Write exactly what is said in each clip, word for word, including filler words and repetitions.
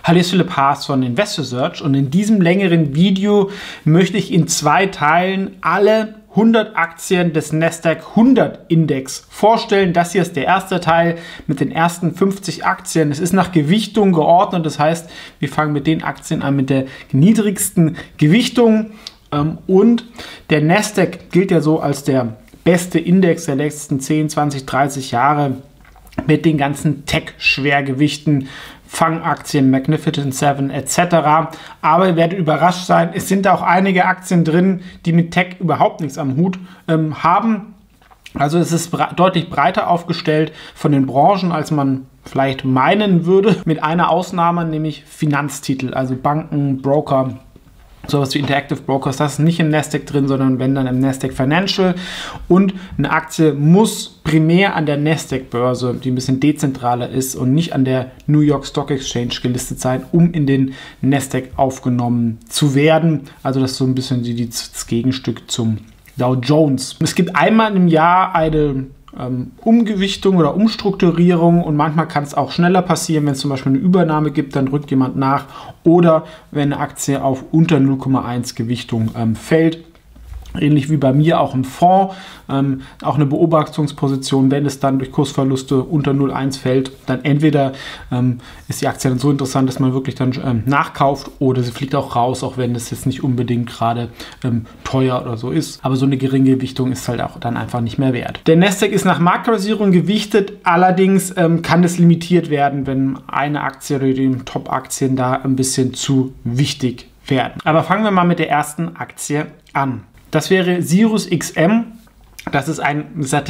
Hallo, hier ist Philipp Haas von Investor Search und in diesem längeren Video möchte ich in zwei Teilen alle hundert Aktien des Nasdaq hundert Index vorstellen. Das hier ist der erste Teil mit den ersten fünfzig Aktien. Es ist nach Gewichtung geordnet, das heißt, wir fangen mit den Aktien an mit der niedrigsten Gewichtung und der Nasdaq gilt ja so als der beste Index der letzten zehn, zwanzig, dreißig Jahre mit den ganzen Tech-Schwergewichten, Fangaktien, Magnificent Seven et cetera. Aber ihr werdet überrascht sein, es sind auch einige Aktien drin, die mit Tech überhaupt nichts am Hut ähm, haben. Also es ist bre- deutlich breiter aufgestellt von den Branchen, als man vielleicht meinen würde. Mit einer Ausnahme, nämlich Finanztitel, also Banken, Broker, sowas wie Interactive Brokers, das ist nicht im Nasdaq drin, sondern wenn dann im Nasdaq Financial. Und eine Aktie muss primär an der Nasdaq-Börse, die ein bisschen dezentraler ist und nicht an der New York Stock Exchange gelistet sein, um in den Nasdaq aufgenommen zu werden. Also das ist so ein bisschen die, die, das Gegenstück zum Dow Jones. Es gibt einmal im Jahr eine Ähm, Umgewichtung oder Umstrukturierung und manchmal kann es auch schneller passieren, wenn es zum Beispiel eine Übernahme gibt, dann rückt jemand nach oder wenn eine Aktie auf unter null Komma eins Gewichtung ähm, fällt. Ähnlich wie bei mir auch im Fonds, ähm, auch eine Beobachtungsposition, wenn es dann durch Kursverluste unter null Komma eins fällt, dann entweder ähm, ist die Aktie dann so interessant, dass man wirklich dann ähm, nachkauft oder sie fliegt auch raus, auch wenn das jetzt nicht unbedingt gerade ähm, teuer oder so ist. Aber so eine geringe Gewichtung ist halt auch dann einfach nicht mehr wert. Der Nasdaq ist nach Marktkapitalisierung gewichtet, allerdings ähm, kann das limitiert werden, wenn eine Aktie oder die Top-Aktien da ein bisschen zu wichtig werden. Aber fangen wir mal mit der ersten Aktie an. Das wäre SiriusXM, das ist ein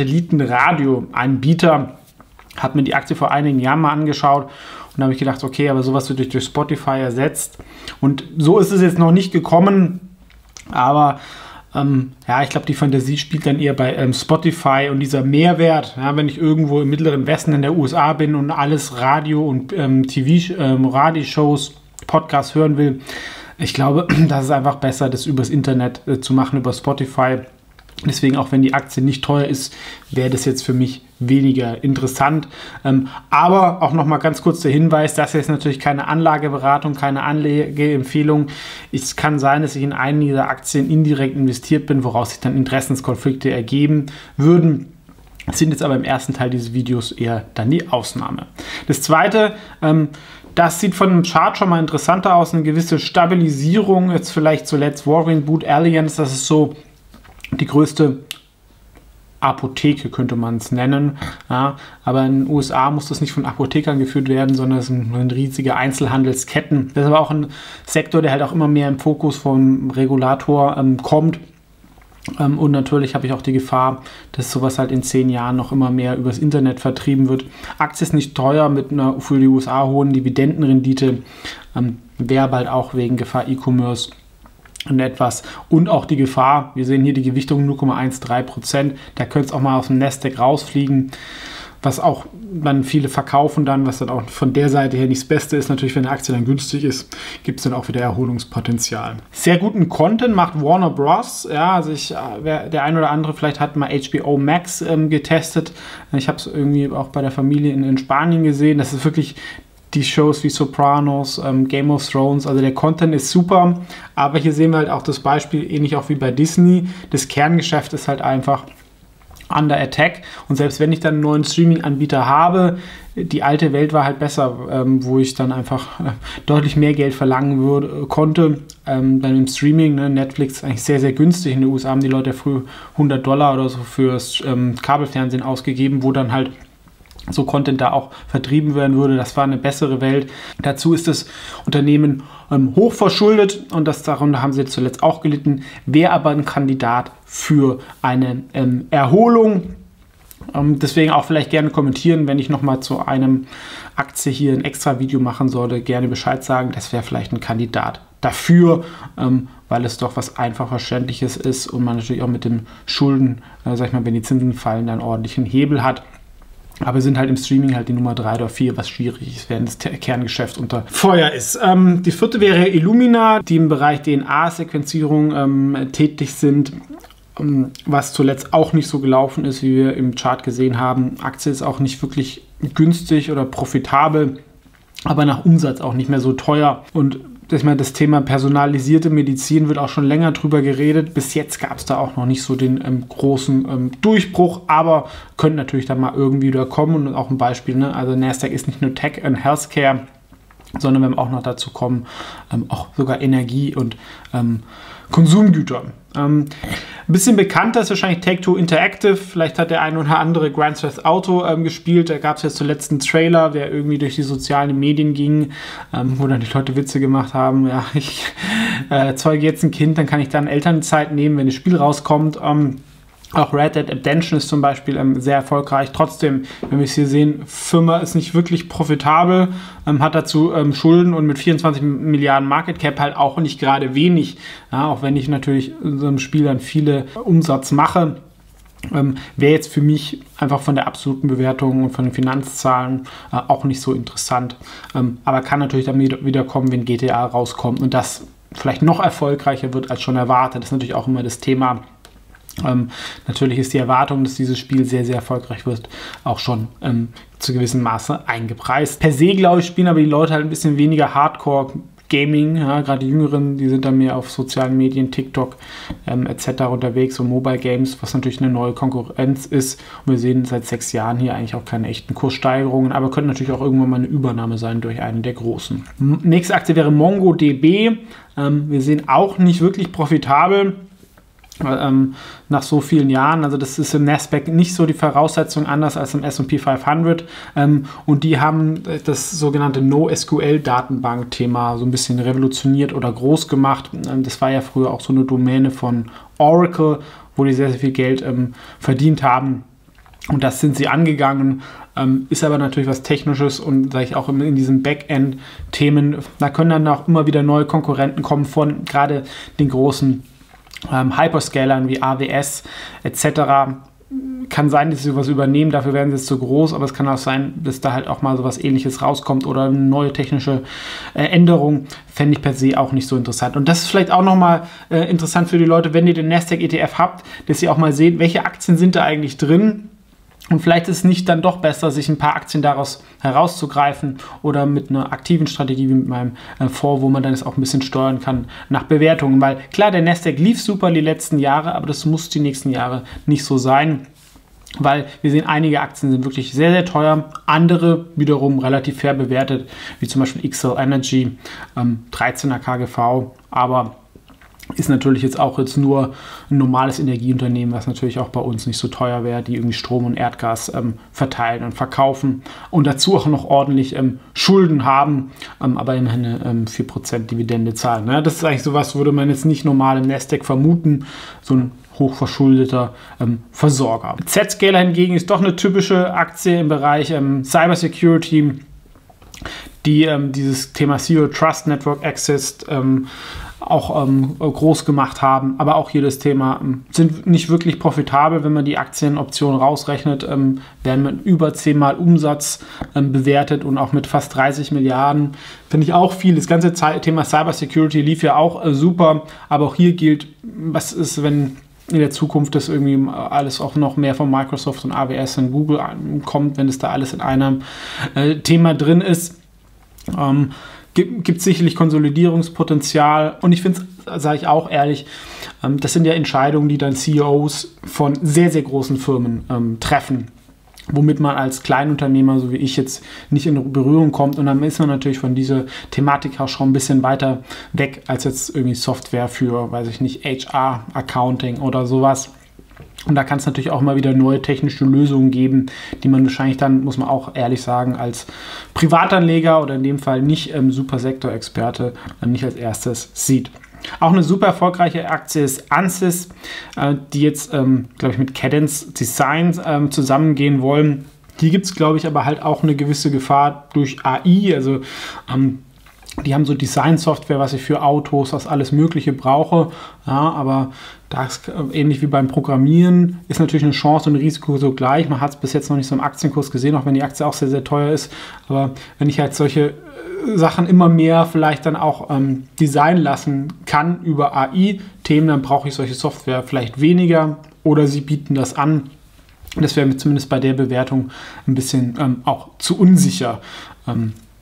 Satellitenradioanbieter, habe mir die Aktie vor einigen Jahren mal angeschaut und da habe ich gedacht, okay, aber sowas wird durch, durch Spotify ersetzt und so ist es jetzt noch nicht gekommen, aber ähm, ja, ich glaube, die Fantasie spielt dann eher bei ähm, Spotify und dieser Mehrwert, ja, wenn ich irgendwo im Mittleren Westen in der U S A bin und alles Radio und ähm, T V, ähm, Radioshows, Podcasts hören will. Ich glaube, das ist einfach besser, das übers Internet äh, zu machen, über Spotify. Deswegen, auch wenn die Aktie nicht teuer ist, wäre das jetzt für mich weniger interessant. Ähm, aber auch nochmal ganz kurz der Hinweis, das ist natürlich keine Anlageberatung, keine Anlegeempfehlung. Es kann sein, dass ich in einen dieser Aktien indirekt investiert bin, woraus sich dann Interessenskonflikte ergeben würden. Sind jetzt aber im ersten Teil dieses Videos eher dann die Ausnahme. Das zweite, ähm, das sieht von dem Chart schon mal interessanter aus, eine gewisse Stabilisierung, jetzt vielleicht zuletzt Warren Boot Alliance, das ist so die größte Apotheke, könnte man es nennen, ja, aber in den U S A muss das nicht von Apothekern geführt werden, sondern es sind riesige Einzelhandelsketten. Das ist aber auch ein Sektor, der halt auch immer mehr im Fokus vom Regulator ähm, kommt. Ähm, und natürlich habe ich auch die Gefahr, dass sowas halt in zehn Jahren noch immer mehr übers Internet vertrieben wird. Aktie ist nicht teuer mit einer für die U S A hohen Dividendenrendite, ähm, wäre bald auch wegen Gefahr E-Commerce und etwas. Und auch die Gefahr, wir sehen hier die Gewichtung null Komma dreizehn Prozent, da könnte es auch mal aus dem Nasdaq rausfliegen. Was auch dann viele verkaufen dann, was dann auch von der Seite her nicht das Beste ist. Natürlich, wenn eine Aktie dann günstig ist, gibt es dann auch wieder Erholungspotenzial. Sehr guten Content macht Warner Bros. Ja, also ich, der ein oder andere vielleicht hat mal H B O Max ähm, getestet. Ich habe es irgendwie auch bei der Familie in, in Spanien gesehen. Das ist wirklich die Shows wie Sopranos, ähm, Game of Thrones, also der Content ist super. Aber hier sehen wir halt auch das Beispiel, ähnlich auch wie bei Disney. Das Kerngeschäft ist halt einfach under attack und selbst wenn ich dann einen neuen Streaming-Anbieter habe, die alte Welt war halt besser, ähm, wo ich dann einfach äh, deutlich mehr Geld verlangen würde, konnte. Ähm, dann im Streaming, ne, Netflix ist eigentlich sehr, sehr günstig. In den U S A haben die Leute früher hundert Dollar oder so fürs ähm, Kabelfernsehen ausgegeben, wo dann halt so Content da auch vertrieben werden würde. Das war eine bessere Welt. Dazu ist das Unternehmen ähm, hochverschuldet und das darunter haben sie jetzt zuletzt auch gelitten. Wäre aber ein Kandidat für eine ähm, Erholung. Ähm, deswegen auch vielleicht gerne kommentieren, wenn ich nochmal zu einem Aktie hier ein extra Video machen sollte, gerne Bescheid sagen. Das wäre vielleicht ein Kandidat dafür, ähm, weil es doch was einfach Verständliches ist und man natürlich auch mit dem Schulden, äh, sag ich mal, wenn die Zinsen fallen, dann ordentlichen Hebel hat. Aber sind halt im Streaming halt die Nummer drei oder vier, was schwierig ist, während das Kerngeschäft unter Feuer ist. Ähm, die vierte wäre Illumina, die im Bereich D N A-Sequenzierung ähm, tätig sind, ähm, was zuletzt auch nicht so gelaufen ist, wie wir im Chart gesehen haben. Aktie ist auch nicht wirklich günstig oder profitabel. aber nach Umsatz auch nicht mehr so teuer. Und ich meine, das Thema personalisierte Medizin wird auch schon länger drüber geredet. Bis jetzt gab es da auch noch nicht so den ähm, großen ähm, Durchbruch, aber könnte natürlich dann mal irgendwie wieder kommen. Und auch ein Beispiel, ne? Also Nasdaq ist nicht nur Tech und Healthcare, sondern wenn wir auch noch dazu kommen, ähm, auch sogar Energie und ähm, Konsumgüter. Ähm, ein bisschen bekannter ist wahrscheinlich Take-Two Interactive. Vielleicht hat der ein oder andere Grand Theft Auto ähm, gespielt. Da gab es jetzt zuletzt einen Trailer, der irgendwie durch die sozialen Medien ging, ähm, wo dann die Leute Witze gemacht haben. Ja, ich äh, zeuge jetzt ein Kind, dann kann ich dann Elternzeit nehmen, wenn das Spiel rauskommt. Ähm, Auch Red Dead Redemption ist zum Beispiel ähm, sehr erfolgreich. Trotzdem, wenn wir es hier sehen, Firma ist nicht wirklich profitabel, ähm, hat dazu ähm, Schulden und mit vierundzwanzig Milliarden Market Cap halt auch nicht gerade wenig. Ja, auch wenn ich natürlich in so einem Spiel dann viele Umsatz mache, ähm, wäre jetzt für mich einfach von der absoluten Bewertung und von den Finanzzahlen äh, auch nicht so interessant. Ähm, aber kann natürlich dann wieder, wieder kommen, wenn G T A rauskommt und das vielleicht noch erfolgreicher wird als schon erwartet. Das ist natürlich auch immer das Thema. Ähm, natürlich ist die Erwartung, dass dieses Spiel sehr, sehr erfolgreich wird, auch schon ähm, zu gewissem Maße eingepreist. Per se, glaube ich, spielen aber die Leute halt ein bisschen weniger Hardcore-Gaming. Ja, gerade die Jüngeren, die sind dann mehr auf sozialen Medien, TikTok ähm, et cetera unterwegs und Mobile Games, was natürlich eine neue Konkurrenz ist. Und wir sehen seit sechs Jahren hier eigentlich auch keine echten Kurssteigerungen, aber könnte natürlich auch irgendwann mal eine Übernahme sein durch einen der großen. Nächste Aktie wäre MongoDB. Ähm, wir sehen auch nicht wirklich profitabel. Ähm, nach so vielen Jahren, also das ist im Nasdaq nicht so die Voraussetzung anders als im S und P fünfhundert ähm, und die haben das sogenannte NoSQL-Datenbank-Thema so ein bisschen revolutioniert oder groß gemacht. Ähm, das war ja früher auch so eine Domäne von Oracle, wo die sehr, sehr viel Geld ähm, verdient haben. Und das sind sie angegangen, ähm, ist aber natürlich was Technisches und sage ich auch in, in diesen Backend-Themen, da können dann auch immer wieder neue Konkurrenten kommen von gerade den großen Ähm, Hyperscalern wie A W S et cetera. Kann sein, dass sie sowas übernehmen, dafür werden sie jetzt zu groß, aber es kann auch sein, dass da halt auch mal sowas Ähnliches rauskommt oder eine neue technische äh, Änderung, fände ich per se auch nicht so interessant. Und das ist vielleicht auch nochmal äh, interessant für die Leute, wenn ihr den Nasdaq E T F habt, dass ihr auch mal seht, welche Aktien sind da eigentlich drin. Und vielleicht ist es nicht dann doch besser, sich ein paar Aktien daraus herauszugreifen oder mit einer aktiven Strategie wie mit meinem äh, Fonds, wo man dann es auch ein bisschen steuern kann nach Bewertungen. Weil klar, der Nasdaq lief super die letzten Jahre, aber das muss die nächsten Jahre nicht so sein. Weil wir sehen, einige Aktien sind wirklich sehr, sehr teuer, andere wiederum relativ fair bewertet, wie zum Beispiel X L Energy, ähm, dreizehner K G V, aber ist natürlich jetzt auch jetzt nur ein normales Energieunternehmen, was natürlich auch bei uns nicht so teuer wäre, die irgendwie Strom und Erdgas ähm, verteilen und verkaufen und dazu auch noch ordentlich ähm, Schulden haben, ähm, aber immerhin eine ähm, vier Prozent Dividende zahlen. Ne? Das ist eigentlich sowas, würde man jetzt nicht normal im Nasdaq vermuten, so ein hochverschuldeter ähm, Versorger. Zscaler hingegen ist doch eine typische Aktie im Bereich ähm, Cybersecurity, die ähm, dieses Thema Zero Trust Network Access ähm, auch ähm, groß gemacht haben, aber auch hier das Thema ähm, sind nicht wirklich profitabel, wenn man die Aktienoptionen rausrechnet, ähm, werden mit über zehnmal Umsatz ähm, bewertet und auch mit fast dreißig Milliarden, finde ich auch viel. Das ganze Thema Cybersecurity lief ja auch äh, super, aber auch hier gilt, was ist, wenn in der Zukunft das irgendwie alles auch noch mehr von Microsoft und A W S und Google kommt, wenn es da alles in einem äh, Thema drin ist. Ähm, Gibt, gibt sicherlich Konsolidierungspotenzial und ich finde es, sage ich auch ehrlich, ähm, das sind ja Entscheidungen, die dann C E Os von sehr, sehr großen Firmen ähm, treffen, womit man als Kleinunternehmer, so wie ich jetzt, nicht in Berührung kommt und dann ist man natürlich von dieser Thematik auch schon ein bisschen weiter weg als jetzt irgendwie Software für, weiß ich nicht, H R, Accounting oder sowas. Und da kann es natürlich auch mal wieder neue technische Lösungen geben, die man wahrscheinlich dann, muss man auch ehrlich sagen, als Privatanleger oder in dem Fall nicht ähm, Supersektorexperte äh, nicht als erstes sieht. Auch eine super erfolgreiche Aktie ist Ansys, äh, die jetzt, ähm, glaube ich, mit Cadence Design ähm, zusammengehen wollen. Hier gibt es, glaube ich, aber halt auch eine gewisse Gefahr durch A I, also ähm, die haben so Design-Software, was ich für Autos, was alles Mögliche brauche. Ja, aber das, ähnlich wie beim Programmieren, ist natürlich eine Chance und ein Risiko so gleich. Man hat es bis jetzt noch nicht so im Aktienkurs gesehen, auch wenn die Aktie auch sehr, sehr teuer ist. Aber wenn ich halt solche Sachen immer mehr vielleicht dann auch ähm, designen lassen kann über A I-Themen, dann brauche ich solche Software vielleicht weniger oder sie bieten das an. Das wäre mir zumindest bei der Bewertung ein bisschen ähm, auch zu unsicher. Ähm,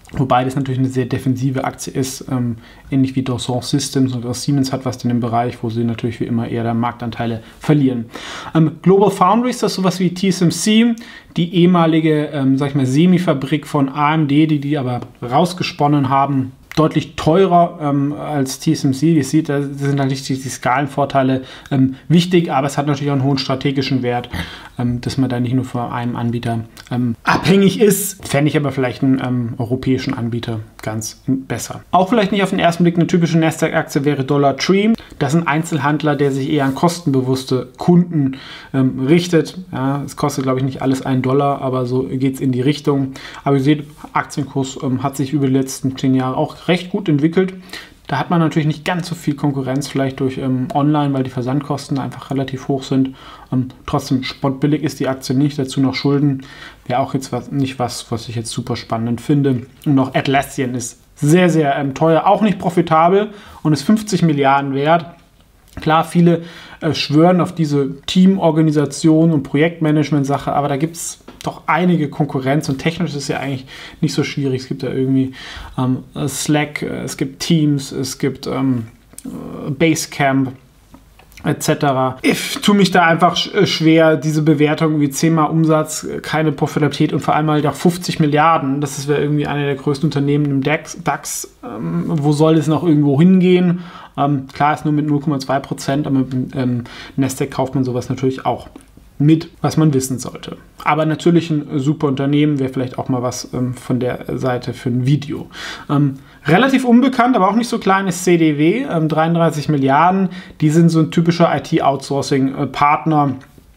Wobei das natürlich eine sehr defensive Aktie ist, ähm, ähnlich wie Dassault Systems und auch Siemens hat was in dem Bereich, wo sie natürlich wie immer eher Marktanteile verlieren. Ähm, Global Foundries, das ist sowas wie T S M C, die ehemalige, ähm, sag ich mal, Semifabrik von A M D, die die aber rausgesponnen haben. Deutlich teurer ähm, als T S M C. Ihr seht, da sind natürlich die, die Skalenvorteile ähm, wichtig, aber es hat natürlich auch einen hohen strategischen Wert, ähm, dass man da nicht nur von einem Anbieter ähm, abhängig ist. Fände ich aber vielleicht einen ähm, europäischen Anbieter ganz besser. Auch vielleicht nicht auf den ersten Blick eine typische Nasdaq-Aktie wäre Dollar Tree. Das ist ein Einzelhandler, der sich eher an kostenbewusste Kunden ähm, richtet. Ja, es kostet, glaube ich, nicht alles einen Dollar, aber so geht es in die Richtung. Aber ihr seht, Aktienkurs ähm, hat sich über die letzten zehn Jahre auch recht gut entwickelt. Da hat man natürlich nicht ganz so viel Konkurrenz, vielleicht durch ähm, Online, weil die Versandkosten einfach relativ hoch sind. Ähm, trotzdem, spottbillig ist die Aktie nicht, dazu noch Schulden. Wäre auch jetzt was, nicht was, was ich jetzt super spannend finde. Und auch Atlassian ist sehr, sehr ähm, teuer, auch nicht profitabel und ist fünfzig Milliarden wert. Klar, viele äh, schwören auf diese Teamorganisation und Projektmanagement-Sache, aber da gibt es doch einige Konkurrenz und technisch ist es ja eigentlich nicht so schwierig. Es gibt ja irgendwie ähm, Slack, es gibt Teams, es gibt ähm, Basecamp et cetera. Ich tue mich da einfach schwer, diese Bewertung wie zehnmal Umsatz, keine Profitabilität und vor allem halt auch fünfzig Milliarden. Das wäre irgendwie eine der größten Unternehmen im DAX. DAX ähm, wo soll es noch irgendwo hingehen? Ähm, klar ist nur mit null Komma zwei Prozent, aber mit dem ähm, Nasdaq kauft man sowas natürlich auch mit, was man wissen sollte. Aber natürlich ein super Unternehmen, wäre vielleicht auch mal was ähm, von der Seite für ein Video. Ähm, relativ unbekannt, aber auch nicht so klein ist C D W, ähm, dreiunddreißig Milliarden. Die sind so ein typischer I T-Outsourcing-Partner.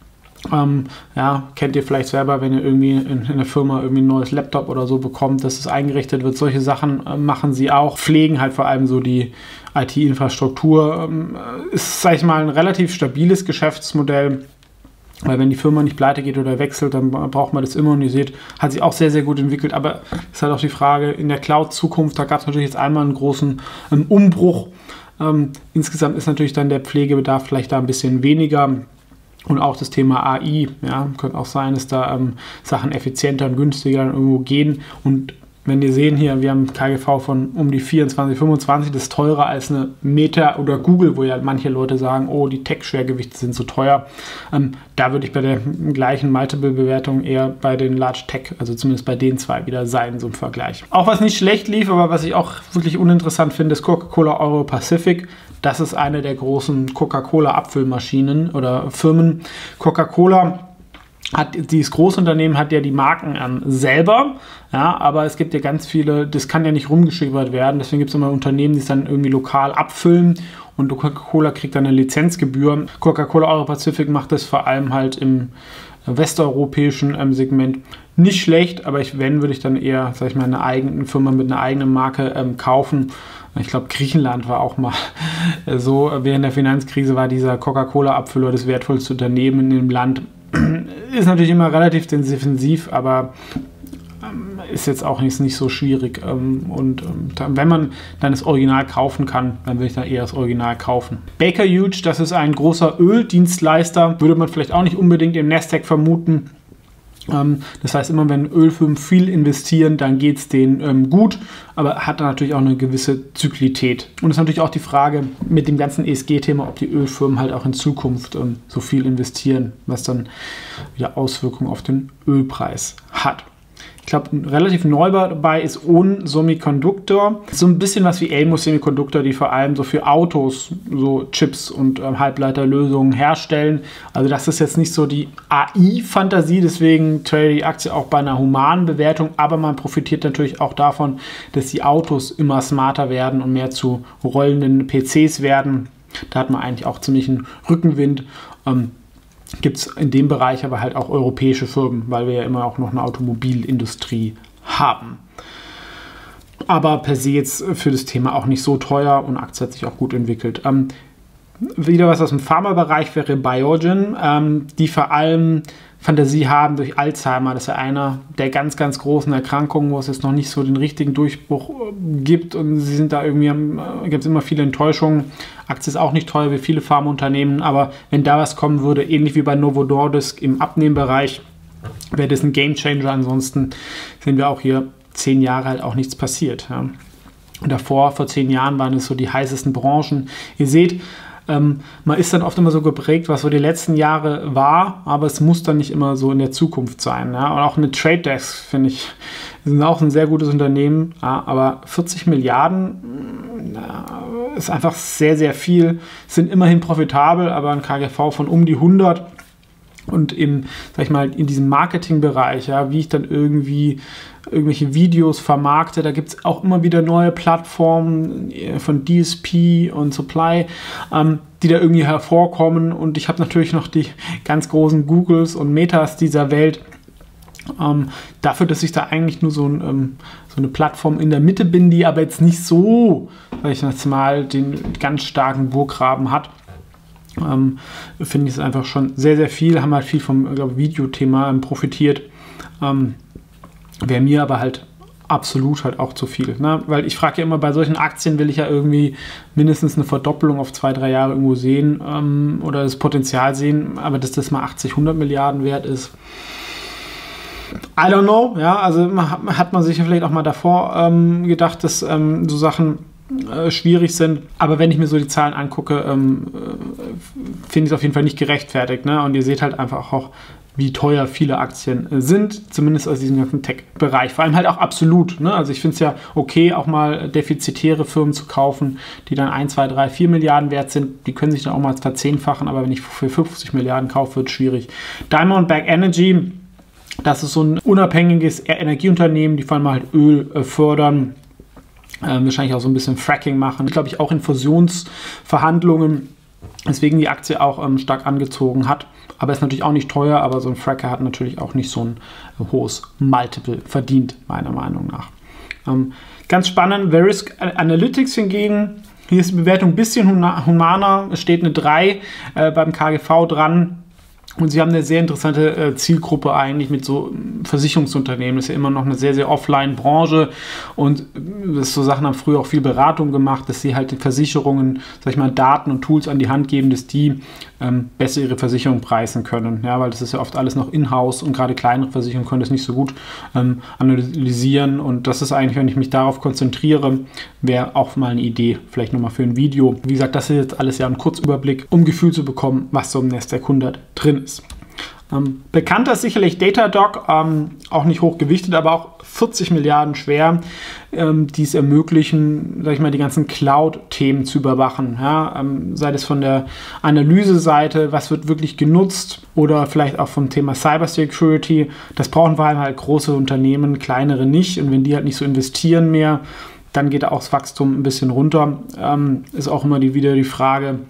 Ähm, ja, kennt ihr vielleicht selber, wenn ihr irgendwie in, in der Firma irgendwie ein neues Laptop oder so bekommt, dass es eingerichtet wird. Solche Sachen äh, machen sie auch. Pflegen halt vor allem so die I T-Infrastruktur. Ähm, ist, sag ich mal, ein relativ stabiles Geschäftsmodell. Weil wenn die Firma nicht pleite geht oder wechselt, dann braucht man das immer. Und ihr seht, hat sich auch sehr, sehr gut entwickelt. Aber es ist halt auch die Frage, in der Cloud-Zukunft, da gab es natürlich jetzt einmal einen großen ähm, Umbruch. Ähm, insgesamt ist natürlich dann der Pflegebedarf vielleicht da ein bisschen weniger. Und auch das Thema A I, ja, könnte auch sein, dass da ähm, Sachen effizienter und günstiger irgendwo gehen. Und wenn ihr sehen hier, wir haben ein K G V von um die vierundzwanzig, fünfundzwanzig, das ist teurer als eine Meta oder Google, wo ja manche Leute sagen, oh, die Tech-Schwergewichte sind so teuer. Ähm, da würde ich bei der gleichen Multiple-Bewertung eher bei den Large Tech, also zumindest bei den zwei wieder sein, so im Vergleich. Auch was nicht schlecht lief, aber was ich auch wirklich uninteressant finde, ist Coca-Cola Euro Pacific. Das ist eine der großen Coca-Cola-Abfüllmaschinen oder Firmen. Coca-Cola hat, dieses Großunternehmen hat ja die Marken ähm, selber, ja, aber es gibt ja ganz viele, das kann ja nicht rumgeschippert werden, deswegen gibt es immer Unternehmen, die es dann irgendwie lokal abfüllen und Coca-Cola kriegt dann eine Lizenzgebühr. Coca-Cola Euro Pacific macht das vor allem halt im westeuropäischen ähm, Segment nicht schlecht, aber ich, wenn, würde ich dann eher, sag ich mal, eine eigene Firma mit einer eigenen Marke ähm, kaufen. Ich glaube, Griechenland war auch mal so, während der Finanzkrise war dieser Coca-Cola-Abfüller das wertvollste Unternehmen in dem Land. Ist natürlich immer relativ defensiv, aber ähm, ist jetzt auch nicht, nicht so schwierig. Ähm, und ähm, wenn man dann das Original kaufen kann, dann würde ich dann eher das Original kaufen. Baker Hughes, das ist ein großer Öldienstleister, würde man vielleicht auch nicht unbedingt im Nasdaq vermuten. Ähm, das heißt, immer wenn Ölfirmen viel investieren, dann geht es denen ähm, gut, aber hat dann natürlich auch eine gewisse Zyklität. Und es ist natürlich auch die Frage mit dem ganzen E S G-Thema, ob die Ölfirmen halt auch in Zukunft ähm, so viel investieren, was dann wieder Auswirkungen auf den Ölpreis hat. Ich glaube, relativ neu dabei ist ON Semiconductor. So ein bisschen was wie Elmos Semiconductor, die vor allem so für Autos so Chips und ähm, Halbleiterlösungen herstellen. Also das ist jetzt nicht so die A I-Fantasie, deswegen trade die Aktie auch bei einer humanen Bewertung, aber man profitiert natürlich auch davon, dass die Autos immer smarter werden und mehr zu rollenden P Cs werden. Da hat man eigentlich auch ziemlich einen Rückenwind. Ähm, Gibt es in dem Bereich aber halt auch europäische Firmen, weil wir ja immer auch noch eine Automobilindustrie haben. Aber per se jetzt für das Thema auch nicht so teuer und Aktie hat sich auch gut entwickelt. Ähm, wieder was aus dem Pharmabereich wäre Biogen, ähm, die vor allem Fantasie haben durch Alzheimer. Das ist ja einer der ganz, ganz großen Erkrankungen, wo es jetzt noch nicht so den richtigen Durchbruch gibt und sie sind da irgendwie, äh, gibt es immer viele Enttäuschungen. Aktie ist auch nicht teuer wie viele Pharmaunternehmen, aber wenn da was kommen würde, ähnlich wie bei Novo Nordisk im Abnehmbereich, wäre das ein Gamechanger. Ansonsten sehen wir auch hier zehn Jahre halt auch nichts passiert. Ja. Und davor, vor zehn Jahren, waren es so die heißesten Branchen. Ihr seht, ähm, man ist dann oft immer so geprägt, was so die letzten Jahre war, aber es muss dann nicht immer so in der Zukunft sein. Ja. Und auch eine Trade Desk, finde ich, ist auch ein sehr gutes Unternehmen, ja, aber vierzig Milliarden ja, ist einfach sehr, sehr viel, sind immerhin profitabel, aber ein K G V von um die hundert. Und im, sag ich mal, in diesem Marketingbereich, ja, wie ich dann irgendwie irgendwelche Videos vermarkte, da gibt es auch immer wieder neue Plattformen von D S P und Supply, ähm, die da irgendwie hervorkommen. Und ich habe natürlich noch die ganz großen Googles und Metas dieser Welt. Ähm, dafür, dass ich da eigentlich nur so, ein, ähm, so eine Plattform in der Mitte bin, die aber jetzt nicht so, sag ich jetzt mal, den ganz starken Burggraben hat. Ähm, finde ich es einfach schon sehr, sehr viel, haben halt viel vom glaub, Videothema ähm, profitiert. Ähm, Wäre mir aber halt absolut halt auch zu viel. Ne? Weil ich frage ja immer, bei solchen Aktien will ich ja irgendwie mindestens eine Verdoppelung auf zwei, drei Jahre irgendwo sehen ähm, oder das Potenzial sehen, aber dass das mal achtzig, hundert Milliarden wert ist, I don't know. Ja, also hat man sich ja vielleicht auch mal davor ähm, gedacht, dass ähm, so Sachen schwierig sind, aber wenn ich mir so die Zahlen angucke, ähm, finde ich es auf jeden Fall nicht gerechtfertigt. Ne? Und ihr seht halt einfach auch, wie teuer viele Aktien äh, sind, zumindest aus diesem ganzen Tech-Bereich. Vor allem halt auch absolut. Ne? Also ich finde es ja okay, auch mal defizitäre Firmen zu kaufen, die dann ein, zwei, drei, vier Milliarden wert sind. Die können sich dann auch mal verzehnfachen, aber wenn ich für fünfzig Milliarden kaufe, wird es schwierig. Diamondback Energy, das ist so ein unabhängiges Energieunternehmen, die vor allem halt Öl äh, fördern. Ähm, wahrscheinlich auch so ein bisschen Fracking machen. Glaube ich auch in Fusionsverhandlungen, weswegen die Aktie auch ähm, stark angezogen hat. Aber ist natürlich auch nicht teuer, aber so ein Fracker hat natürlich auch nicht so ein äh, hohes Multiple verdient, meiner Meinung nach. Ähm, ganz spannend, Verisk Analytics hingegen, hier ist die Bewertung ein bisschen humaner, es steht eine drei äh, beim K G V dran. Und sie haben eine sehr interessante äh, Zielgruppe eigentlich mit so Versicherungsunternehmen. Das ist ja immer noch eine sehr, sehr Offline-Branche. Und äh, so Sachen haben früher auch viel Beratung gemacht, dass sie halt den Versicherungen, sag ich mal, Daten und Tools an die Hand geben, dass die ähm, besser ihre Versicherung preisen können. Ja, weil das ist ja oft alles noch in-house und gerade kleinere Versicherungen können das nicht so gut ähm, analysieren. Und das ist eigentlich, wenn ich mich darauf konzentriere, wäre auch mal eine Idee, vielleicht nochmal für ein Video. Wie gesagt, das ist jetzt alles ja ein Kurzüberblick, um ein Gefühl zu bekommen, was so im Nasdaq hundert drin ist. Ähm, bekannter ist sicherlich Datadog, ähm, auch nicht hochgewichtet, aber auch vierzig Milliarden schwer, ähm, die es ermöglichen, sag ich mal, die ganzen Cloud-Themen zu überwachen. Ja? Ähm, sei es von der Analyse-Seite, was wird wirklich genutzt, oder vielleicht auch vom Thema Cybersecurity. Das brauchen vor allem halt große Unternehmen, kleinere nicht. Und wenn die halt nicht so investieren mehr, dann geht auch das Wachstum ein bisschen runter. Ähm, ist auch immer die, wieder die Frage,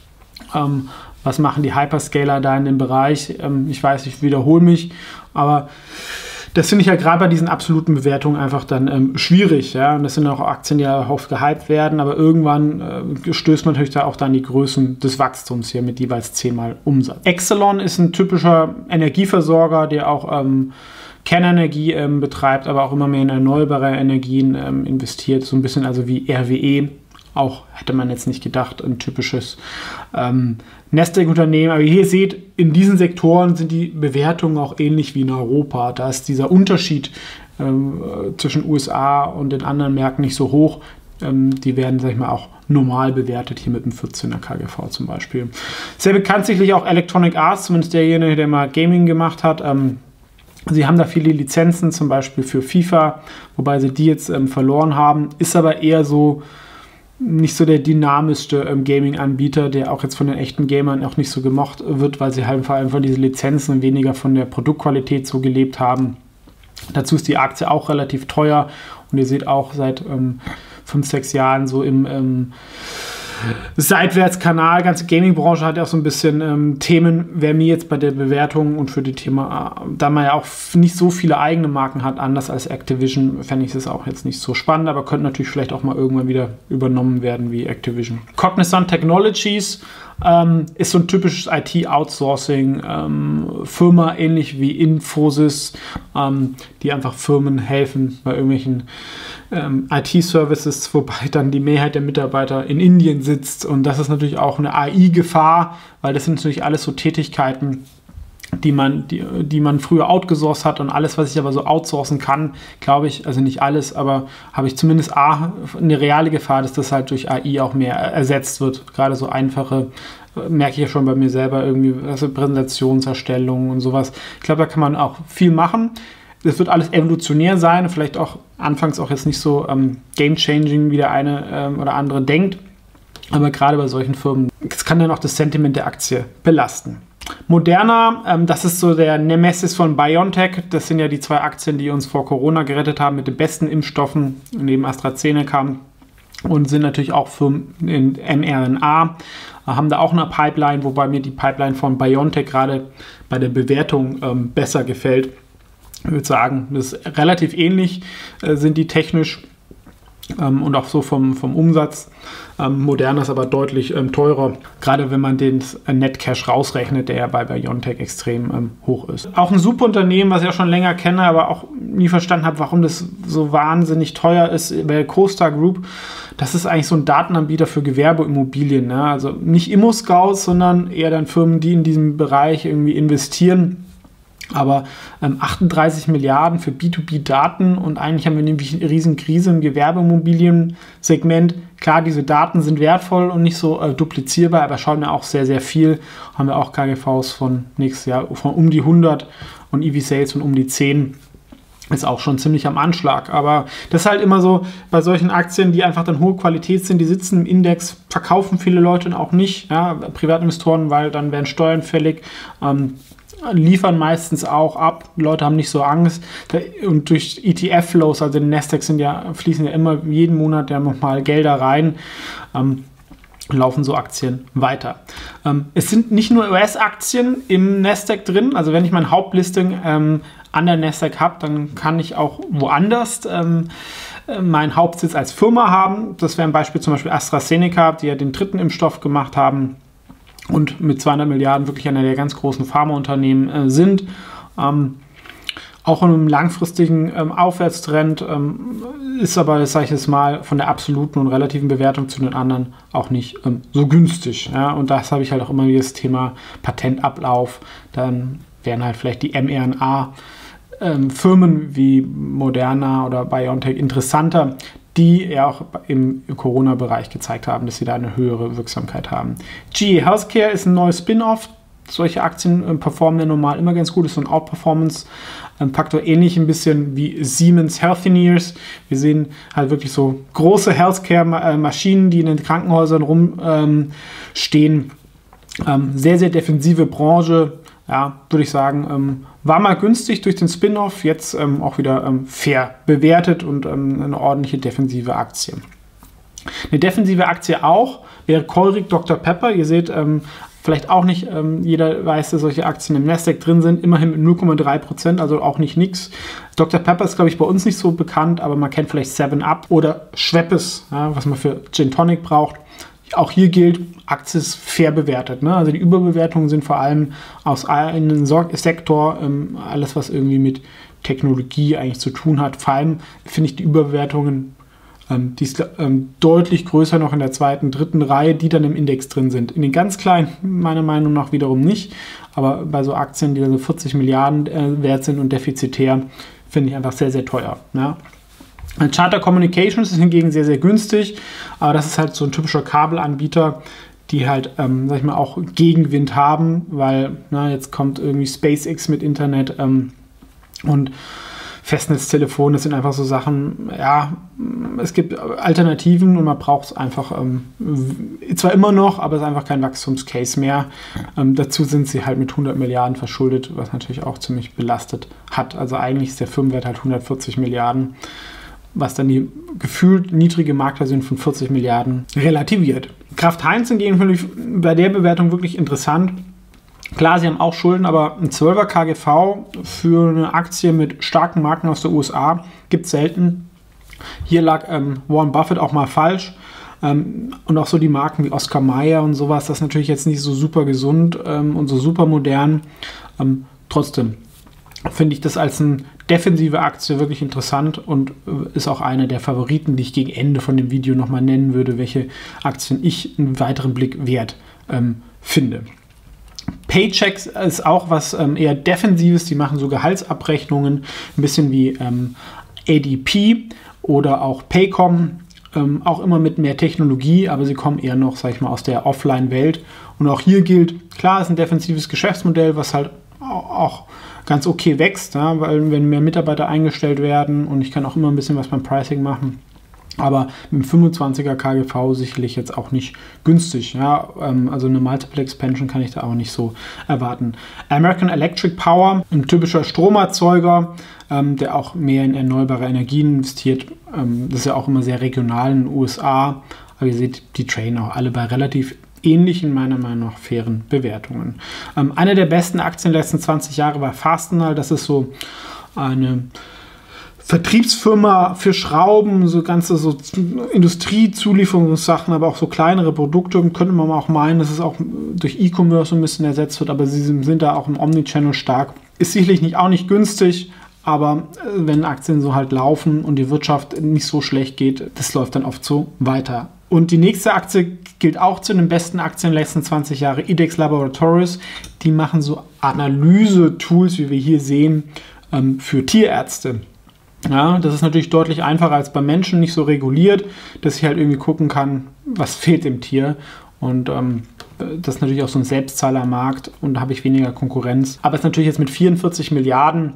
ähm, was machen die Hyperscaler da in dem Bereich? Ähm, ich weiß, ich wiederhole mich, aber das finde ich ja gerade bei diesen absoluten Bewertungen einfach dann ähm, schwierig. Ja? Und das sind auch Aktien, die ja oft gehypt werden, aber irgendwann äh, stößt man natürlich da auch dann die Größen des Wachstums hier mit jeweils zehnmal Umsatz. Exelon ist ein typischer Energieversorger, der auch ähm, Kernenergie ähm, betreibt, aber auch immer mehr in erneuerbare Energien ähm, investiert, so ein bisschen also wie R W E. Auch hätte man jetzt nicht gedacht, ein typisches ähm, Nasdaq-Unternehmen. Aber hier seht, in diesen Sektoren sind die Bewertungen auch ähnlich wie in Europa. Da ist dieser Unterschied ähm, zwischen U S A und den anderen Märkten nicht so hoch. Ähm, die werden, sag ich mal, auch normal bewertet, hier mit einem vierzehner K G V zum Beispiel. Sehr bekannt sicherlich auch Electronic Arts, zumindest derjenige, der mal Gaming gemacht hat. Ähm, Sie haben da viele Lizenzen, zum Beispiel für FIFA, wobei sie die jetzt ähm, verloren haben. Ist aber eher so nicht so der dynamischste ähm, Gaming-Anbieter, der auch jetzt von den echten Gamern auch nicht so gemocht wird, weil sie halt vor allem von diesen Lizenzen und weniger von der Produktqualität so gelebt haben. Dazu ist die Aktie auch relativ teuer und ihr seht auch seit ähm, fünf, sechs Jahren so im ähm, Seitwärtskanal. Die ganze Gaming-Branche hat ja auch so ein bisschen ähm, Themen. Wer mir jetzt bei der Bewertung und für die Thema, äh, da man ja auch nicht so viele eigene Marken hat, anders als Activision, fände ich es auch jetzt nicht so spannend, aber könnte natürlich vielleicht auch mal irgendwann wieder übernommen werden wie Activision. Cognizant Technologies ähm, ist so ein typisches I T-Outsourcing-Firma, ähm, ähnlich wie Infosys, ähm, die einfach Firmen helfen bei irgendwelchen ähm, I T-Services, wobei dann die Mehrheit der Mitarbeiter in Indien sitzt. Und das ist natürlich auch eine A I-Gefahr, weil das sind natürlich alles so Tätigkeiten, die man, die, die man früher outgesourced hat und alles, was ich aber so outsourcen kann, glaube ich, also nicht alles, aber habe ich zumindest A, eine reale Gefahr, dass das halt durch A I auch mehr ersetzt wird. Gerade so einfache, merke ich ja schon bei mir selber irgendwie, also Präsentationserstellung und sowas. Ich glaube, da kann man auch viel machen. Das wird alles evolutionär sein, vielleicht auch anfangs auch jetzt nicht so ähm, game-changing, wie der eine ähm, oder andere denkt. Aber gerade bei solchen Firmen, das kann dann auch das Sentiment der Aktie belasten. Moderna, ähm, das ist so der Nemesis von BioNTech. Das sind ja die zwei Aktien, die uns vor Corona gerettet haben mit den besten Impfstoffen neben AstraZeneca und sind natürlich auch Firmen in mRNA. Haben da auch eine Pipeline, wobei mir die Pipeline von BioNTech gerade bei der Bewertung ähm, besser gefällt. Ich würde sagen, das ist relativ ähnlich, äh, sind die technisch ähm, und auch so vom, vom Umsatz. Ähm, Moderna ist aber deutlich ähm, teurer, gerade wenn man den Net-Cash rausrechnet, der ja bei BioNTech extrem ähm, hoch ist. Auch ein super Unternehmen, was ich ja schon länger kenne, aber auch nie verstanden habe, warum das so wahnsinnig teuer ist, bei CoStar Group. Das ist eigentlich so ein Datenanbieter für Gewerbeimmobilien, ne? Also nicht ImmoScouts, sondern eher dann Firmen, die in diesem Bereich irgendwie investieren. Aber ähm, achtunddreißig Milliarden für B zwei B-Daten und eigentlich haben wir nämlich eine riesen Krise im Gewerbeimmobilien-Segment. Klar, diese Daten sind wertvoll und nicht so äh, duplizierbar, aber schauen wir auch sehr, sehr viel. Haben wir auch K G Vs von nächstes Jahr von um die hundert und E V-Sales von um die zehn. Ist auch schon ziemlich am Anschlag. Aber das ist halt immer so bei solchen Aktien, die einfach dann hohe Qualität sind, die sitzen im Index, verkaufen viele Leute auch nicht, ja, Privatinvestoren, weil dann werden Steuern fällig. Ähm, liefern meistens auch ab, die Leute haben nicht so Angst und durch E T F-Flows, also den Nasdaq sind ja, fließen ja immer jeden Monat ja nochmal Gelder rein, ähm, laufen so Aktien weiter. Ähm, es sind nicht nur U S-Aktien im Nasdaq drin, also wenn ich mein Hauptlisting ähm, an der Nasdaq habe, dann kann ich auch woanders ähm, meinen Hauptsitz als Firma haben. Das wäre ein Beispiel zum Beispiel AstraZeneca, die ja den dritten Impfstoff gemacht haben und mit zweihundert Milliarden wirklich einer der ganz großen Pharmaunternehmen äh, sind. Ähm, auch in einem langfristigen ähm, Aufwärtstrend ähm, ist aber, das sage ich jetzt mal, von der absoluten und relativen Bewertung zu den anderen auch nicht ähm, so günstig. Ja? Und das habe ich halt auch immer wieder das Thema Patentablauf. Dann wären halt vielleicht die mRNA ähm, Firmen wie Moderna oder BioNTech interessanter, die ja auch im Corona-Bereich gezeigt haben, dass sie da eine höhere Wirksamkeit haben. G E Healthcare ist ein neues Spin-off. Solche Aktien äh, performen ja normal immer ganz gut. Das ist so ein Outperformance-Faktor, ähnlich ein bisschen wie Siemens Healthineers. Wir sehen halt wirklich so große Healthcare-Maschinen, die in den Krankenhäusern rumstehen. Ähm, ähm, sehr, sehr defensive Branche. Ja, würde ich sagen, ähm, war mal günstig durch den Spin-off, jetzt ähm, auch wieder ähm, fair bewertet und ähm, eine ordentliche defensive Aktie. Eine defensive Aktie auch wäre Keurig Doktor Pepper. Ihr seht, ähm, vielleicht auch nicht ähm, jeder weiß, dass solche Aktien im Nasdaq drin sind, immerhin mit null Komma drei Prozent, also auch nicht nix. Doktor Pepper ist, glaube ich, bei uns nicht so bekannt, aber man kennt vielleicht seven up oder Schweppes, ja, was man für Gin Tonic braucht. Auch hier gilt, Aktie ist fair bewertet. Ne? Also die Überbewertungen sind vor allem aus einem Sektor, ähm, alles was irgendwie mit Technologie eigentlich zu tun hat. Vor allem finde ich die Überbewertungen, ähm, die ist ähm, deutlich größer noch in der zweiten, dritten Reihe, die dann im Index drin sind. In den ganz kleinen, meiner Meinung nach, wiederum nicht. Aber bei so Aktien, die dann so vierzig Milliarden äh, wert sind und defizitär, finde ich einfach sehr, sehr teuer. Ne? Charter Communications ist hingegen sehr, sehr günstig, aber das ist halt so ein typischer Kabelanbieter, die halt, ähm, sag ich mal, auch Gegenwind haben, weil na, jetzt kommt irgendwie SpaceX mit Internet ähm, und Festnetztelefon, das sind einfach so Sachen, ja, es gibt Alternativen und man braucht es einfach, ähm, zwar immer noch, aber es ist einfach kein Wachstumscase mehr. Ähm, dazu sind sie halt mit hundert Milliarden verschuldet, was natürlich auch ziemlich belastet hat. Also eigentlich ist der Firmenwert halt hundertvierzig Milliarden. Was dann die gefühlt niedrige Marktversion von vierzig Milliarden relativiert. Kraft Heinz hingegen finde ich bei der Bewertung wirklich interessant. Klar, sie haben auch Schulden, aber ein zwölfer K G V für eine Aktie mit starken Marken aus der U S A gibt es selten. Hier lag ähm, Warren Buffett auch mal falsch. Ähm, und auch so die Marken wie Oscar Mayer und sowas, das ist natürlich jetzt nicht so super gesund ähm, und so super modern. Ähm, trotzdem finde ich das als eine defensive Aktie wirklich interessant und ist auch eine der Favoriten, die ich gegen Ende von dem Video nochmal nennen würde, welche Aktien ich einen weiteren Blick wert ähm, finde. Paychex ist auch was ähm, eher Defensives, die machen so Gehaltsabrechnungen, ein bisschen wie ähm, A D P oder auch Paycom, ähm, auch immer mit mehr Technologie, aber sie kommen eher noch, sag ich mal, aus der Offline-Welt. Und auch hier gilt, klar, ist ein defensives Geschäftsmodell, was halt auch ganz okay wächst, ja, weil wenn mehr Mitarbeiter eingestellt werden und ich kann auch immer ein bisschen was beim Pricing machen. Aber mit dem fünfundzwanziger K G V sicherlich jetzt auch nicht günstig. Ja? Also eine Multiple Expansion kann ich da auch nicht so erwarten. American Electric Power, ein typischer Stromerzeuger, ähm, der auch mehr in erneuerbare Energien investiert. Ähm, das ist ja auch immer sehr regional in den U S A. Aber ihr seht, die traden auch alle bei relativ ähnlichen, meiner Meinung nach fairen Bewertungen. Ähm, eine der besten Aktien der letzten zwanzig Jahre war Fastenal. Das ist so eine Vertriebsfirma für Schrauben, so ganze so Industriezulieferungssachen, aber auch so kleinere Produkte. Könnte man auch meinen, dass es auch durch E-Commerce ein bisschen ersetzt wird, aber sie sind da auch im Omnichannel stark. Ist sicherlich nicht, auch nicht günstig, aber wenn Aktien so halt laufen und die Wirtschaft nicht so schlecht geht, das läuft dann oft so weiter. Und die nächste Aktie gilt auch zu den besten Aktien der letzten zwanzig Jahre, IDEXX Laboratories. Die machen so Analyse-Tools, wie wir hier sehen, für Tierärzte. Ja, das ist natürlich deutlich einfacher als beim Menschen, nicht so reguliert, dass ich halt irgendwie gucken kann, was fehlt dem Tier. Und ähm, das ist natürlich auch so ein Selbstzahlermarkt und da habe ich weniger Konkurrenz. Aber es ist natürlich jetzt mit vierundvierzig Milliarden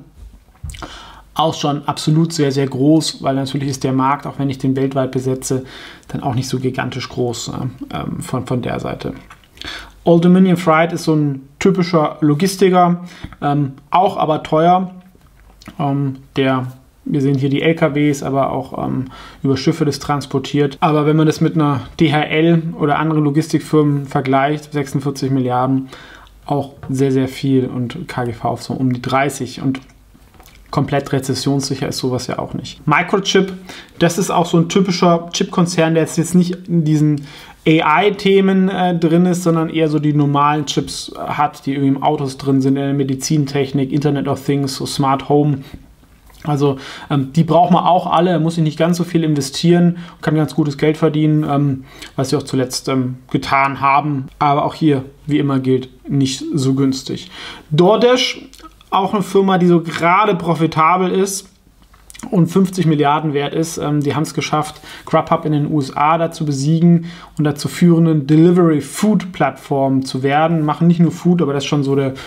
auch schon absolut sehr, sehr groß, weil natürlich ist der Markt, auch wenn ich den weltweit besetze, dann auch nicht so gigantisch groß, äh, von, von der Seite. Old Dominion Freight ist so ein typischer Logistiker, ähm, auch aber teuer, ähm, der Wir sehen hier die L K Ws, aber auch ähm, über Schiffe das transportiert. Aber wenn man das mit einer D H L oder anderen Logistikfirmen vergleicht, sechsundvierzig Milliarden, auch sehr, sehr viel und K G V auf so um die dreißig. Und komplett rezessionssicher ist sowas ja auch nicht. Microchip, das ist auch so ein typischer Chipkonzern, der jetzt nicht in diesen A I-Themen äh, drin ist, sondern eher so die normalen Chips äh, hat, die irgendwie im Autos drin sind, in der Medizintechnik, Internet of Things, so Smart Home. Also ähm, die braucht man auch alle, muss ich nicht ganz so viel investieren, kann ganz gutes Geld verdienen, ähm, was sie auch zuletzt ähm, getan haben. Aber auch hier, wie immer gilt, nicht so günstig. DoorDash, auch eine Firma, die so gerade profitabel ist und fünfzig Milliarden wert ist. Ähm, die haben es geschafft, Grubhub in den U S A dazu besiegen und dazu führenden Delivery-Food-Plattform zu werden. Machen nicht nur Food, aber das ist schon so der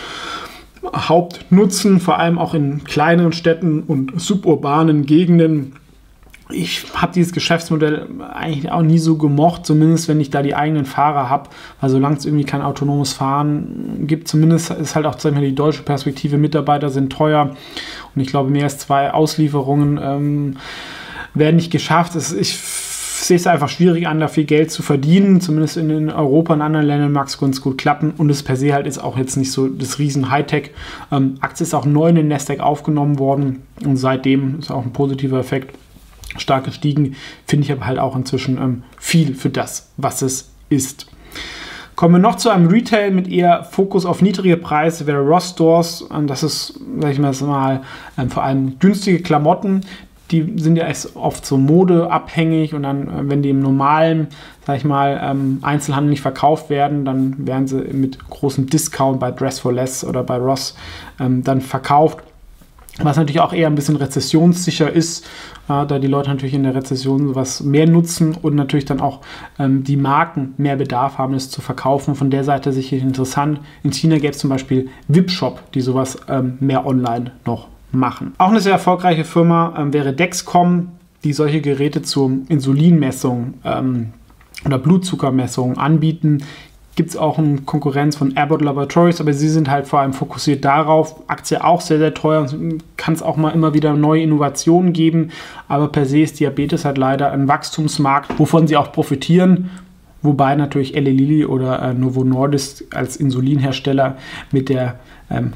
Hauptnutzen, vor allem auch in kleineren Städten und suburbanen Gegenden. Ich habe dieses Geschäftsmodell eigentlich auch nie so gemocht, zumindest wenn ich da die eigenen Fahrer habe, weil solange es irgendwie kein autonomes Fahren gibt, zumindest ist halt auch sag ich mal, die deutsche Perspektive, Mitarbeiter sind teuer und ich glaube mehr als zwei Auslieferungen ähm, werden nicht geschafft. Es, ich sehe es einfach schwierig an, da viel Geld zu verdienen. Zumindest in, in Europa und anderen Ländern mag es ganz gut klappen. Und es per se halt ist auch jetzt nicht so das riesen Hightech. Ähm, Aktie ist auch neu in den Nasdaq aufgenommen worden. Und seitdem ist auch ein positiver Effekt stark gestiegen. Finde ich aber halt auch inzwischen ähm, viel für das, was es ist. Kommen wir noch zu einem Retail mit eher Fokus auf niedrige Preise, wäre Ross Stores. Und das ist, sag ich mal, mal ähm, vor allem günstige Klamotten. Die sind ja oft so modeabhängig und dann, wenn die im normalen, sag ich mal, ähm, Einzelhandel nicht verkauft werden, dann werden sie mit großem Discount bei Dress for Less oder bei Ross ähm, dann verkauft. Was natürlich auch eher ein bisschen rezessionssicher ist, äh, da die Leute natürlich in der Rezession sowas mehr nutzen und natürlich dann auch ähm, die Marken mehr Bedarf haben, es zu verkaufen. Von der Seite sicherlich interessant. In China gäbe es zum Beispiel Vipshop, die sowas ähm, mehr online noch machen. Auch eine sehr erfolgreiche Firma ähm, wäre Dexcom, die solche Geräte zur Insulinmessung ähm, oder Blutzuckermessung anbieten. Gibt es auch eine Konkurrenz von Abbott Laboratories, aber sie sind halt vor allem fokussiert darauf. Aktie auch sehr, sehr teuer. Kann es auch mal immer wieder neue Innovationen geben, aber per se ist Diabetes halt leider ein Wachstumsmarkt, wovon sie auch profitieren. Wobei natürlich Eli Lilly oder äh, Novo Nordisk als Insulinhersteller mit der ähm,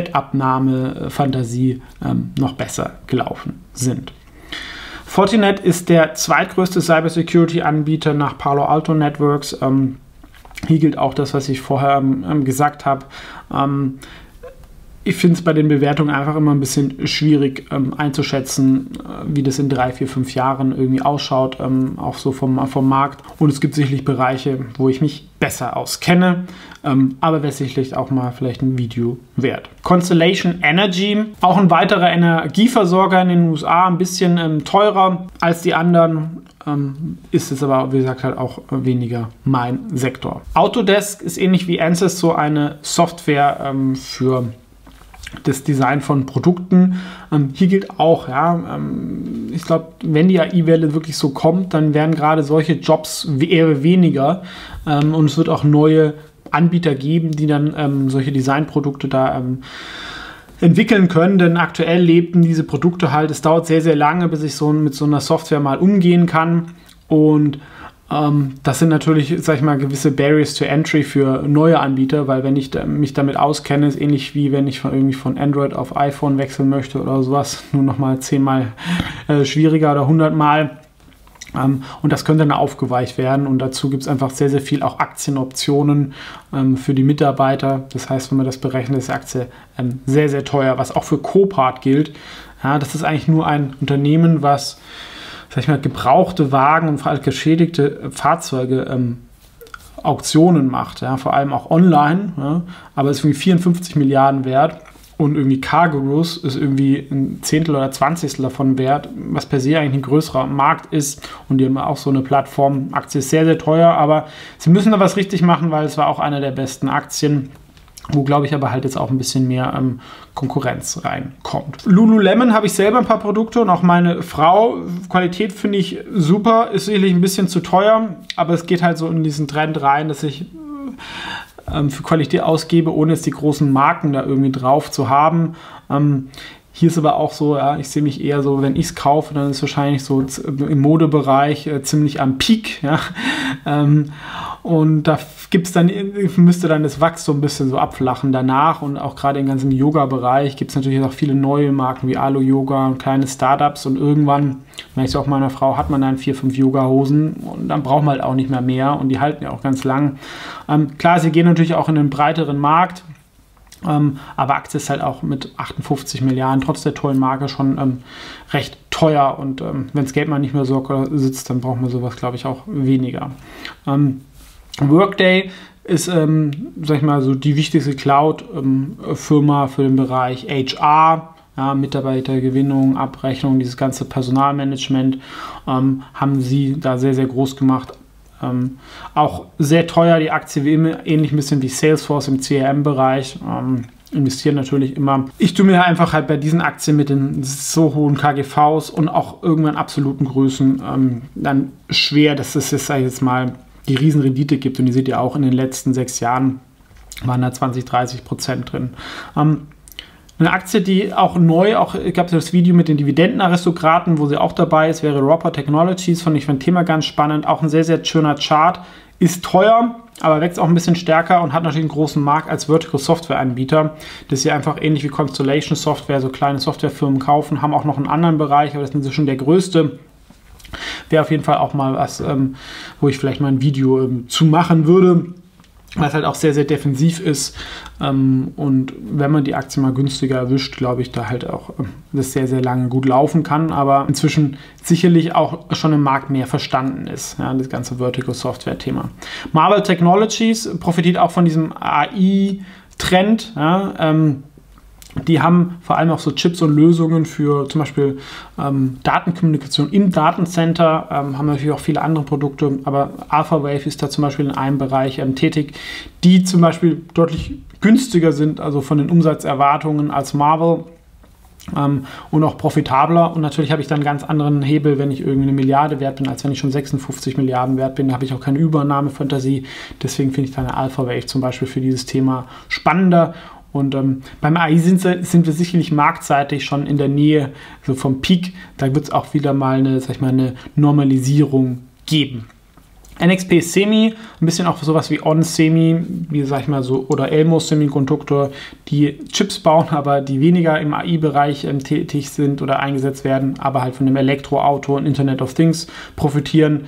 Fettabnahme-Fantasie ähm, noch besser gelaufen sind. Fortinet ist der zweitgrößte Cybersecurity-Anbieter nach Palo Alto Networks. Ähm, hier gilt auch das, was ich vorher ähm, gesagt habe. Ähm, ich finde es bei den Bewertungen einfach immer ein bisschen schwierig ähm, einzuschätzen, äh, wie das in drei, vier, fünf Jahren irgendwie ausschaut, ähm, auch so vom, vom Markt. Und es gibt sicherlich Bereiche, wo ich mich besser auskenne, ähm, aber wäre sicherlich auch mal vielleicht ein Video wert. Constellation Energy, auch ein weiterer Energieversorger in den U S A, ein bisschen ähm, teurer als die anderen. Ähm, ist es aber, wie gesagt, halt auch weniger mein Sektor. Autodesk ist ähnlich wie Ansys so eine Software ähm, für das Design von Produkten. Ähm, hier gilt auch, ja, ähm, ich glaube, wenn die A I-Welle wirklich so kommt, dann werden gerade solche Jobs eher weniger ähm, und es wird auch neue Anbieter geben, die dann ähm, solche Designprodukte da ähm, entwickeln können, denn aktuell lebten diese Produkte halt, es dauert sehr, sehr lange, bis ich so mit so einer Software mal umgehen kann und ähm, das sind natürlich, sag ich mal, gewisse Barriers to Entry für neue Anbieter, weil wenn ich da, mich damit auskenne, ist ähnlich wie wenn ich von, irgendwie von Android auf iPhone wechseln möchte oder sowas, nur nochmal zehnmal äh, schwieriger oder hundertmal. Um, und das könnte dann aufgeweicht werden und dazu gibt es einfach sehr, sehr viel auch Aktienoptionen ähm, für die Mitarbeiter. Das heißt, wenn man das berechnet, ist die Aktie ähm, sehr, sehr teuer, was auch für Copart gilt. Ja, das ist eigentlich nur ein Unternehmen, was, sag ich mal, gebrauchte Wagen und vor allem geschädigte Fahrzeuge ähm, Auktionen macht, ja, vor allem auch online, ja, aber es ist irgendwie vierundfünfzig Milliarden wert. Und irgendwie CarGurus ist irgendwie ein Zehntel oder Zwanzigstel davon wert, was per se eigentlich ein größerer Markt ist. Und die haben auch so eine Plattform. Aktie ist sehr, sehr teuer, aber sie müssen da was richtig machen, weil es war auch eine der besten Aktien, wo, glaube ich, aber halt jetzt auch ein bisschen mehr ähm, Konkurrenz reinkommt. Lululemon habe ich selber ein paar Produkte und auch meine Frau. Qualität finde ich super, ist sicherlich ein bisschen zu teuer, aber es geht halt so in diesen Trend rein, dass ich für Qualität ausgebe, ohne jetzt die großen Marken da irgendwie drauf zu haben. Ähm, hier ist aber auch so, ja, ich sehe mich eher so, wenn ich es kaufe, dann ist es wahrscheinlich so im Modebereich äh, ziemlich am Peak. Ja? Ähm, und da gibt es dann, müsste dann das Wachstum ein bisschen so abflachen danach und auch gerade im ganzen Yoga-Bereich gibt es natürlich auch viele neue Marken wie Alo Yoga und kleine Startups und irgendwann, wenn ich so auch meiner Frau, hat man dann vier, fünf Yoga-Hosen und dann braucht man halt auch nicht mehr mehr und die halten ja auch ganz lang. Ähm, klar, sie gehen natürlich auch in einen breiteren Markt, ähm, aber Aktie ist halt auch mit achtundfünfzig Milliarden trotz der tollen Marke schon ähm, recht teuer und ähm, wenn das Geld mal nicht mehr so sitzt, dann braucht man sowas, glaube ich, auch weniger. Ähm, Workday ist, ähm, sag ich mal, so die wichtigste Cloud-Firma ähm, für den Bereich H R, ja, Mitarbeitergewinnung, Abrechnung, dieses ganze Personalmanagement ähm, haben sie da sehr, sehr groß gemacht. Ähm, auch sehr teuer, die Aktie wie immer, ähnlich ein bisschen wie Salesforce im C R M-Bereich. Ähm, investieren natürlich immer. Ich tue mir einfach halt bei diesen Aktien mit den so hohen K G Vs und auch irgendwann absoluten Größen ähm, dann schwer, dass es jetzt, sag ich jetzt mal, die Riesenrendite gibt und die seht ihr auch in den letzten sechs Jahren waren da zwanzig, dreißig Prozent drin. Ähm, eine Aktie, die auch neu, auch gab es das Video mit den Dividendenaristokraten, wo sie auch dabei ist, wäre Roper Technologies, fand ich für ein Thema ganz spannend, auch ein sehr, sehr schöner Chart, ist teuer, aber wächst auch ein bisschen stärker und hat natürlich einen großen Markt als Vertical Software Anbieter, das sie einfach ähnlich wie Constellation Software, so kleine Softwarefirmen kaufen, haben auch noch einen anderen Bereich, aber das ist schon der größte. Wäre auf jeden Fall auch mal was, ähm, wo ich vielleicht mal ein Video ähm, zu machen würde, weil es halt auch sehr, sehr defensiv ist. Ähm, und wenn man die Aktie mal günstiger erwischt, glaube ich, da halt auch ähm, das sehr, sehr lange gut laufen kann, aber inzwischen sicherlich auch schon im Markt mehr verstanden ist, ja, das ganze Vertical Software Thema. Marvell Technologies profitiert auch von diesem A I-Trend, ja, ähm, die haben vor allem auch so Chips und Lösungen für zum Beispiel ähm, Datenkommunikation im Datencenter, ähm, haben natürlich auch viele andere Produkte, aber AlphaWave ist da zum Beispiel in einem Bereich ähm, tätig, die zum Beispiel deutlich günstiger sind, also von den Umsatzerwartungen als Marvell ähm, und auch profitabler. Und natürlich habe ich dann einen ganz anderen Hebel, wenn ich irgendwie eine Milliarde wert bin, als wenn ich schon sechsundfünfzig Milliarden wert bin. Da habe ich auch keine Übernahmefantasie. Deswegen finde ich eine AlphaWave zum Beispiel für dieses Thema spannender. Und ähm, beim A I sind, sind wir sicherlich marktseitig schon in der Nähe so vom Peak. Da wird es auch wieder mal eine, sag ich mal, eine Normalisierung geben. N X P Semi, ein bisschen auch sowas wie On Semi, wie sag ich mal so, oder Elmo Semiconductor, die Chips bauen, aber die weniger im A I-Bereich ähm, tätig sind oder eingesetzt werden, aber halt von dem Elektroauto und Internet of Things profitieren.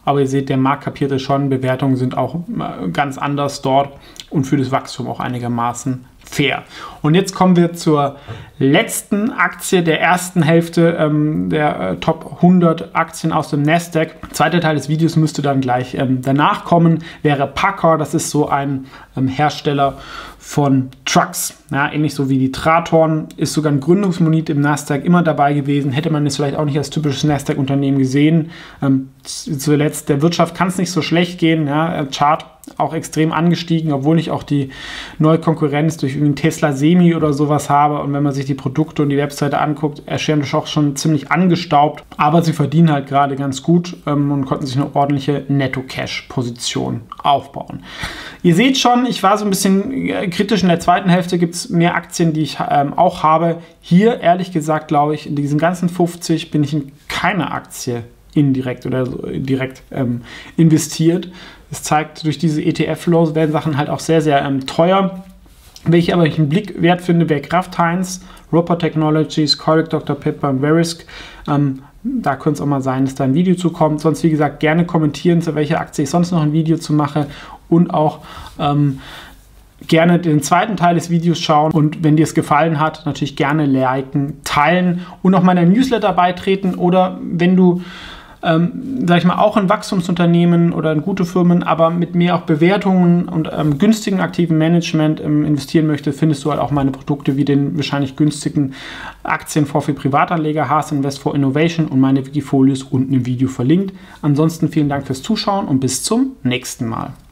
aber ihr seht, der Markt kapiert es schon, Bewertungen sind auch ganz anders dort und für das Wachstum auch einigermaßen fair. Und jetzt kommen wir zur letzten Aktie der ersten Hälfte ähm, der äh, Top hundert Aktien aus dem Nasdaq. Zweiter Teil des Videos müsste dann gleich ähm, danach kommen, wäre Paccar. Das ist so ein ähm, Hersteller von Trucks. Ja, ähnlich so wie die Traton, ist sogar ein Gründungsmonit im Nasdaq immer dabei gewesen. Hätte man es vielleicht auch nicht als typisches Nasdaq-Unternehmen gesehen. Ähm, zuletzt, der Wirtschaft kann es nicht so schlecht gehen. Ja, Chart auch extrem angestiegen, obwohl ich auch die neue Konkurrenz durch irgendwie Tesla Semi oder sowas habe. Und wenn man sich die Produkte und die Webseite anguckt, erscheint es auch schon ziemlich angestaubt. Aber sie verdienen halt gerade ganz gut ähm, und konnten sich eine ordentliche Netto-Cash-Position aufbauen. Ihr seht schon, ich war so ein bisschen kritisch. In der zweiten Hälfte gibt es mehr Aktien, die ich ähm, auch habe. Hier, ehrlich gesagt, glaube ich, in diesen ganzen fünfzig bin ich in keine Aktie indirekt oder so direkt ähm, investiert. Das zeigt, durch diese E T F-Flows werden Sachen halt auch sehr, sehr ähm, teuer. Welche aber ich einen Blick wert finde, wäre Kraft Heinz, Roper Technologies, Keurig, Doktor Pepper und Verisk. Ähm, da könnte es auch mal sein, dass da ein Video zu kommt. Sonst, wie gesagt, gerne kommentieren, zu welcher Aktie ich sonst noch ein Video zu mache und auch ähm, gerne den zweiten Teil des Videos schauen und wenn dir es gefallen hat, natürlich gerne liken, teilen und auch meiner Newsletter beitreten oder wenn du Ähm, sag ich mal, auch in Wachstumsunternehmen oder in gute Firmen, aber mit mehr auch Bewertungen und ähm, günstigen aktiven Management ähm, investieren möchte, findest du halt auch meine Produkte wie den wahrscheinlich günstigen Aktienfonds für Privatanleger, Haas Invest for Innovation und meine Wikifolios unten im Video verlinkt. Ansonsten vielen Dank fürs Zuschauen und bis zum nächsten Mal.